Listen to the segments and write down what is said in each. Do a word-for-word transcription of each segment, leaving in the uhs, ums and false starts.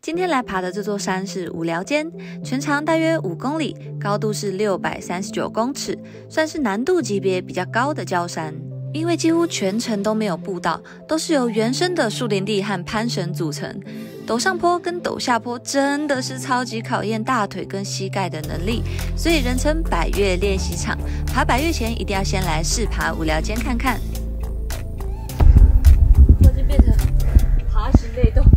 今天来爬的这座山是无聊间，全长大约五公里，高度是六百三十九公尺，算是难度级别比较高的郊山。因为几乎全程都没有步道，都是由原生的树林地和攀绳组成。陡上坡跟陡下坡真的是超级考验大腿跟膝盖的能力，所以人称百岳练习场。爬百岳前一定要先来试爬无聊间看看。我已经变成爬行类动。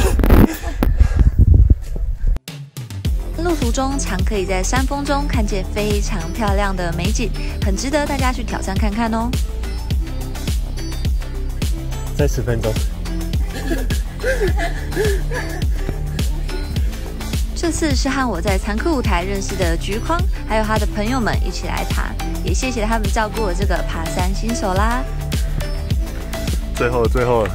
路途中常可以在山峰中看见非常漂亮的美景，很值得大家去挑战看看哦。 再十分钟。 这次是和我在残酷舞台认识的菊匡，还有他的朋友们一起来爬，也谢谢他们照顾我这个爬山新手啦。 最后，最后了。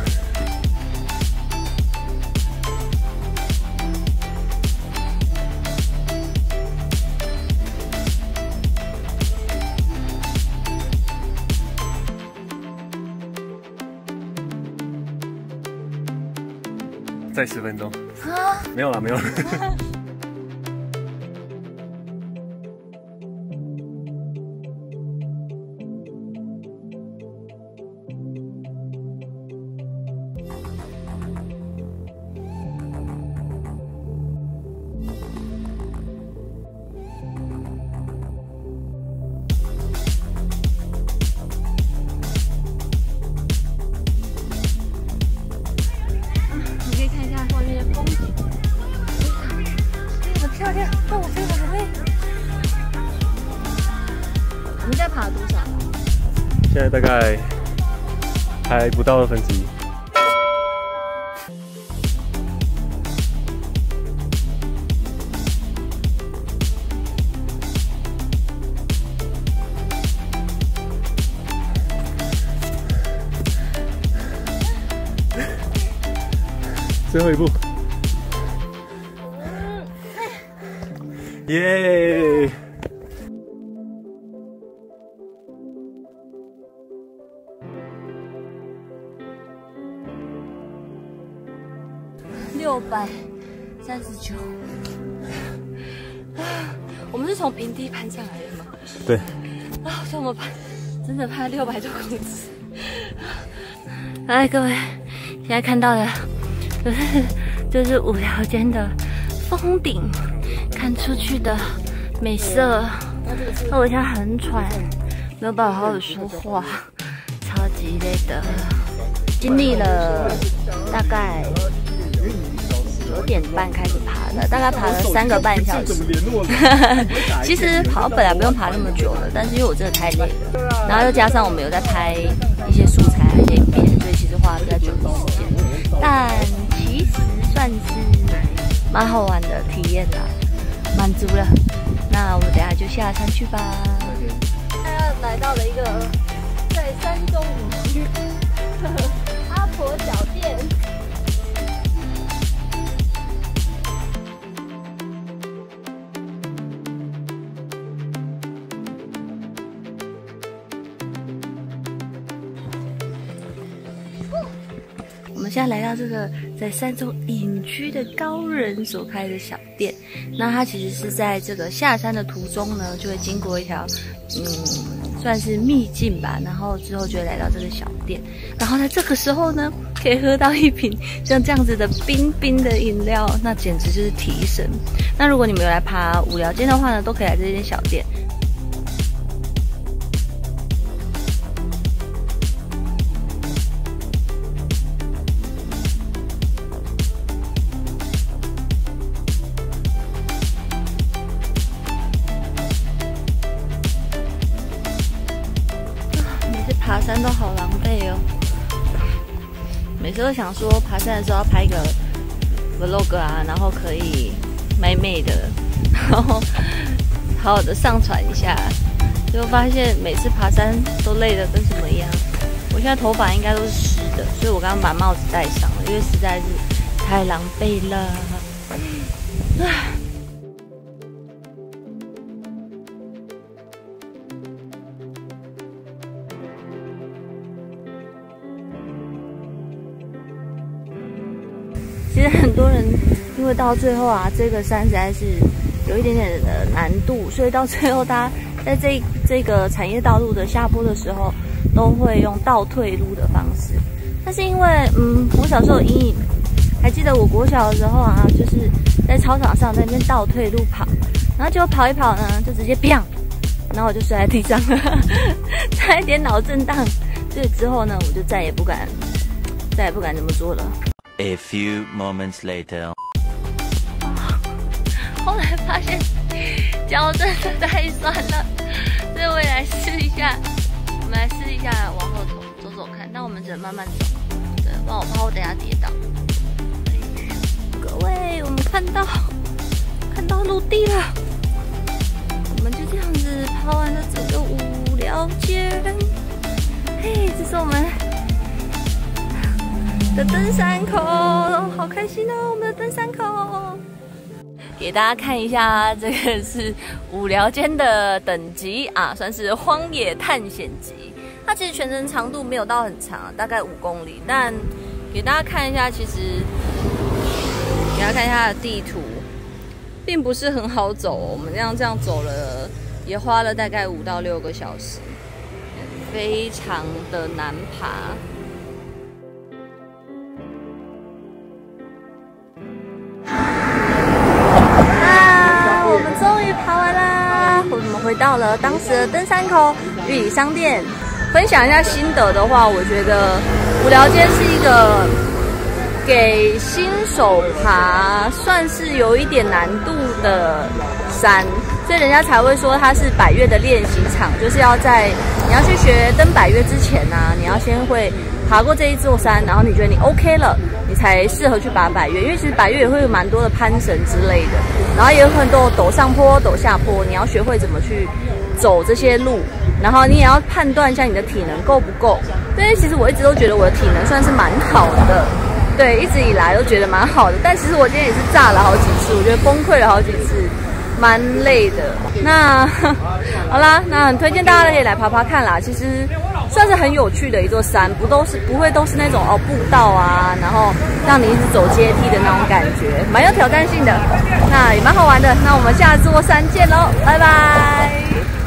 再十分钟啊？没有了，没有了。 漂亮，但我飞得很累。我们现在爬了多少？ 现在大概还不到二分之一。最后一步。耶！ 六百三十九。我们是从平地攀上来的吗？ 对。 啊，这么攀，真的攀六百多公尺。来，各位，现在看到的就是就是无聊间的峰顶。看出去的美色，那我现在很喘，没有办法好好说话，超级累的。经历了大概九点半开始爬的，大概爬了三个半小时。其实跑本来不用爬那么久的，但是因为我真的太累了，然后又加上我们有在拍一些素材、一些影片，所以其实花了比较久的时间。但其实算是蛮好玩的体验啦。满足了，那我们等下就下山去吧。现在来到了一个在山中隐居阿婆小店。我们现在来到这个在山中隐居的高人所开的小店，那它其实是在这个下山的途中呢，就会经过一条，嗯，算是秘境吧，然后之后就会来到这个小店，然后在这个时候呢，可以喝到一瓶像这样子的冰冰的饮料，那简直就是提神。那如果你们有来爬无聊间的话呢，都可以来这间小店。爬山都好狼狈哦，每次都想说爬山的时候要拍一个 vlog 啊，然后可以美美的，然后好好的上传一下，结果发现每次爬山都累得跟什么一样。我现在头发应该都是湿的，所以我刚刚把帽子戴上了，因为实在是太狼狈了。唉。其实很多人因为为到最后啊，这个山实在是有一点点的难度，所以到最后大家在这这个产业道路的下坡的时候，都会用倒退路的方式。但是因为嗯，我小时候有阴影，还记得我国小的时候啊，就是在操场上在那边倒退路跑，然后结果跑一跑呢，就直接砰，然后我就摔在地上了，差一点脑震荡。所以之后呢，我就再也不敢，再也不敢这么做了。 A few moments later. 后来发现脚真的太酸了，所以我也来试一下。我们来试一下往后走走走看，但我们只能慢慢走，对，不然我怕我等下跌倒。各位，我们看到看到陆地了，我们就这样子爬完了整个五寮街。嘿，这是我们的登山口，好开心哦！我们的登山口，给大家看一下，这个是五寮间的等级啊，算是荒野探险级。它其实全程长度没有到很长，大概五公里，但给大家看一下，其实给大家看一下它的地图，并不是很好走。我们这样这样走了，也花了大概五到六个小时。非常的难爬。啊，我们终于爬完啦！我们回到了当时的登山口玉里商店。分享一下心得的话，我觉得五寮街是一个给新手爬算是有一点难度的山。所以人家才会说它是百岳的练习场，就是要在你要去学登百岳之前呢、啊，你要先会爬过这一座山，然后你觉得你 OK 了，你才适合去爬百岳。因为其实百岳也会有蛮多的攀绳之类的，然后也有很多陡上坡、陡下坡，你要学会怎么去走这些路，然后你也要判断一下你的体能够不够。因为其实我一直都觉得我的体能算是蛮好的，对，一直以来都觉得蛮好的。但其实我今天也是炸了好几次，我觉得崩溃了好几次。蛮累的，那好啦，那很推荐大家可以来爬爬看啦。其实算是很有趣的一座山，不都是不会都是那种哦步道啊，然后让你一直走阶梯的那种感觉，蛮有挑战性的，那也蛮好玩的。那我们下座山见喽，拜拜。